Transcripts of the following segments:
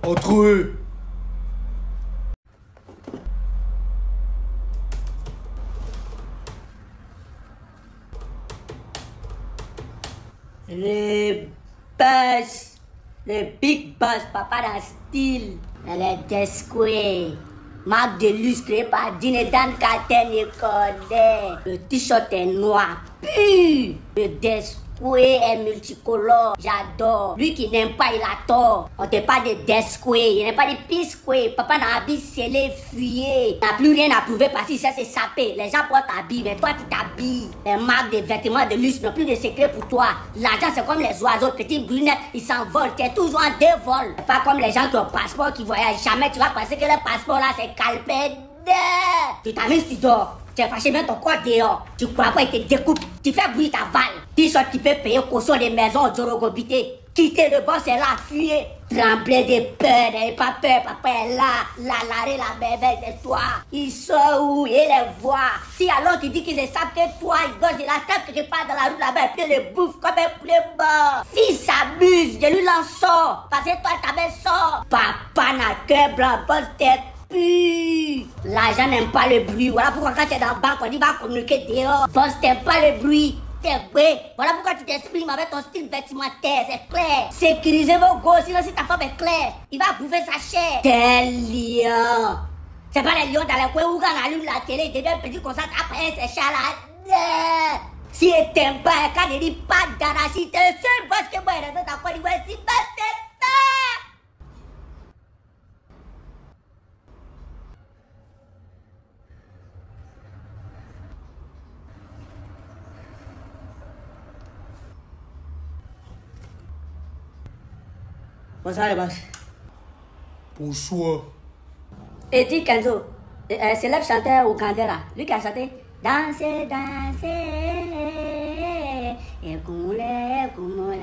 Entre eux. Les boss, les big boss, papa dans style, les Desquay, marque de luxe créée par Dinedan Katen et Cordé. Le t-shirt est noir, pur. Le Desquay est multicolore, j'adore. Lui qui n'aime pas, il a tort. On te parle de Desquay, il n'aime pas de Pisquay. Papa n'a habillé scellé, fuyé. N'a plus rien à prouver parce que ça c'est sapé. Les gens portent habillent, mais toi tu t'habilles. Les marques de vêtements de luxe n'ont plus de secret pour toi. L'argent c'est comme les oiseaux, petits brunettes, ils s'envolent. T'es toujours en dévol. C'est pas comme les gens qui ont passeport, qui voyagent jamais. Tu vas penser que le passeport là c'est calpé. Tu t'amuses, tu dors. Tu as fâché même ton corps dehors. Tu crois pas, il te découpe. Tu fais bruit ta balle. T-shirt qui peut payer caution des maisons Djorogobité. Quitter le boss, c'est là, fuyer. Trembler de peur, n'ayez pas peur, papa est là. La bébé, c'est toi. Ils sont où? Et les voit. Si alors tu dis qu'ils savent que toi, ils gosent de la table que tu pars dans la rue là-bas, et puis le bouffe comme un poulet mort. S'il s'abuse, je lui lance sort. Parce que toi, ta belle sort. Papa n'a cœur blanc, boss tête. L'argent n'aime pas le bruit. Voilà pourquoi quand tu es dans la banque, on dit va communiquer dehors. Boss t'aime pas le bruit. T'es vrai. Voilà pourquoi tu t'exprimes avec ton style vestimentaire. C'est clair. Sécurisez vos gosses. Sinon si ta femme est claire, il va bouffer sa chair. T'es lion. C'est pas les lions dans les coins où on allume la télé, il devient petit comme ça, après c'est chat là. Si il t'aime pas, quand il dit pas d'anarchie, t'es le seul boss que moi il est dans ta Côte d'Ivoire. Si pas t'es pas. Bonsoir les boss. Bonsoir. Et dis Kenzo, célèbre chanteur ougandais là, lui qui a chanté Danser, danser, et Kumula.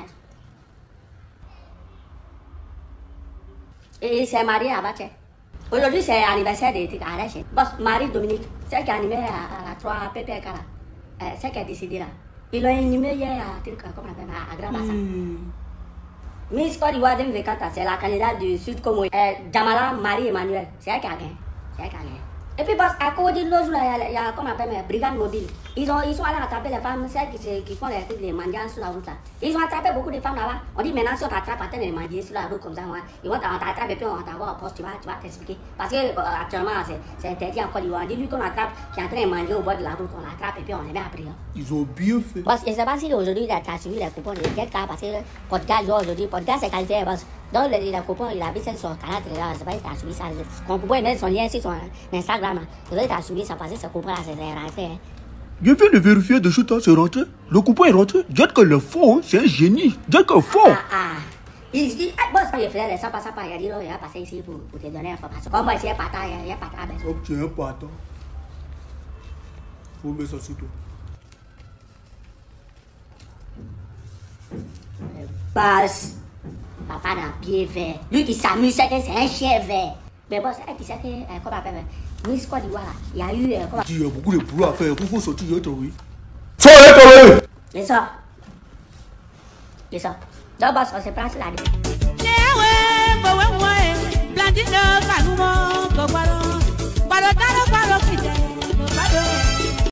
Et il s'est marié à Baché. Aujourd'hui c'est l'anniversaire de Arèche. Boss, Marie Dominique, celle qui a animé à la 3 PPK là, celle qui a décidé là. Ils l'ont animé hier à, comment on appelle, à Grand Bassin. Miss Côte d'Ivoire 2024, c'est la candidate du Sud Congo. Jamala Marie-Emmanuel, c'est elle qui a gagné. Et puis, parce qu'à cause de l'autre, il y a, comment on appelle, brigade mobile. Ils sont allés attraper les femmes, celles qui font les mendiants sur la route là. Ils ont attrapé beaucoup de femmes là-bas. On dit maintenant, si on t'attrape à les mendier sur la route comme ça, ils vont t'attraper et puis on va t'avoir au poste, tu vas t'expliquer. Parce que actuellement, c'est interdit en Côte d'Ivoire. On dit lui qu'on attrape, qui est en train de mendier au bord de la route, on l'attrape et puis on les met à prison. Ils ont bien fait. Parce que je ne sais pas si aujourd'hui, tu as suivi les coupons de quel cas, parce que Podcast aujourd'hui, Podcast c'est qualité, parce donc les coupons, il a vu sur canal télé, je ne sais pas si tu as suivi ça. Quand vous pouvez mettre son lien sur son Instagram, je sais pas si tu as suivi ça, parce que ce coupon là, c'est rentré. Je viens de vérifier de suite, c'est rentré. Le coupon est rentré. Dites que le fond, c'est un génie. Dites que le fond. Il dit, bon, il faisait les sympas, il a dit, il va passer ici pour te donner l'information. Comme moi, il y a pas de. Ok, tu es un patin. Faut mettre ça sur toi. Passe. Papa dans pied vert. Lui qui s'amuse, c'est un chien vert. Mais bon, c'est qui sait que, comment on appelle, Miss Côte d'Ivoire là, il y a eu, comment. Il y a beaucoup de boulot à faire. Il faut sortir, il y a trouvé. Sors, les ça. Donc, boss, on se place là. Blandino,